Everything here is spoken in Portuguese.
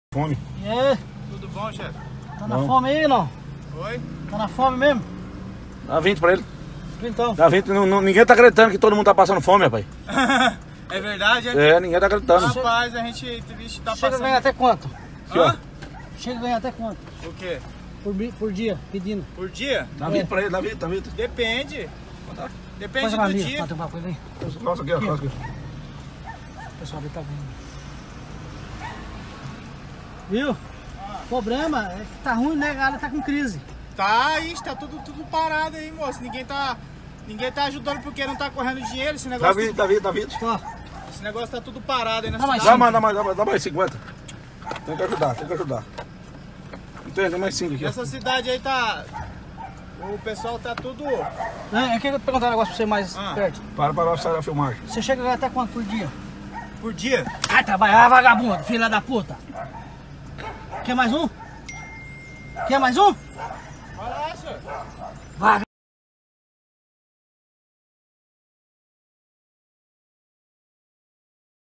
Fome. E aí? Tudo bom, chefe? Tá na fome aí, não? Oi? Tá na fome mesmo? Dá 20 pra ele. Então. Dá 20. Ninguém tá acreditando que todo mundo tá passando fome, rapaz. É verdade, é? Ninguém tá acreditando. Rapaz, a gente tá Chega a passando... ganhar até quanto? Aqui, ó. Chega a ganhar até quanto? O quê? Por dia, pedindo. Por dia? Dá 20 pra ele, dá 20, dá 20. Depende. Depende Faz do uma linha, dia. tem uma coisa aí. Nossa, aqui, ó. Nossa, aqui. O pessoal ali tá vendo. Viu? O problema é que tá ruim, né? A galera tá com crise. Tá, isso, tá tudo parado aí, moço. Ninguém tá ajudando porque não tá correndo dinheiro. Esse Dá negócio, 20, dá 20, dá 20. Ó, esse negócio tá tudo parado aí na Dá mais cidade. Dá mais 50. Tem que ajudar, tem que ajudar. Tem mais 5 aqui. Essa cidade aí tá... O pessoal tá tudo... né? Eu queria perguntar um negócio pra você mais perto. Para nós sair a filmagem. Você chega a ganhar até quanto por dia? Por dia? Vai trabalhar, vagabundo, filha da puta. Quer mais um? Quer mais um? Vai lá, senhor. Vai.